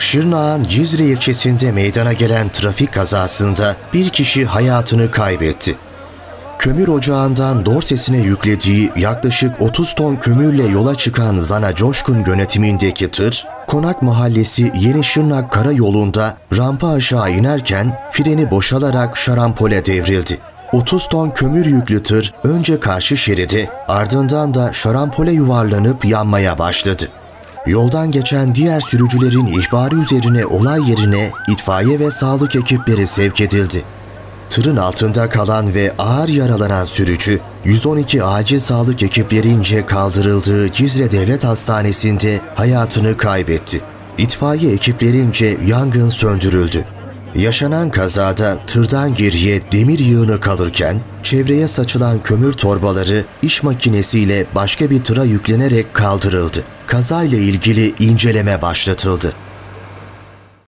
Şırnak'ın Cizre ilçesinde meydana gelen trafik kazasında bir kişi hayatını kaybetti. Kömür ocağından Dorses'ine yüklediği yaklaşık 30 ton kömürle yola çıkan Zana Coşkun yönetimindeki tır, Konak Mahallesi Yeni Şırnak Karayolu'nda rampa aşağı inerken freni boşalarak şarampole devrildi. 30 ton kömür yüklü tır önce karşı şeridi, ardından da şarampole yuvarlanıp yanmaya başladı. Yoldan geçen diğer sürücülerin ihbarı üzerine olay yerine itfaiye ve sağlık ekipleri sevk edildi. Tırın altında kalan ve ağır yaralanan sürücü, 112 acil sağlık ekiplerince kaldırıldığı Cizre Devlet Hastanesi'nde hayatını kaybetti. İtfaiye ekiplerince yangın söndürüldü. Yaşanan kazada tırdan geriye demir yığını kalırken, çevreye saçılan kömür torbaları iş makinesiyle başka bir tıra yüklenerek kaldırıldı. Kazayla ilgili inceleme başlatıldı.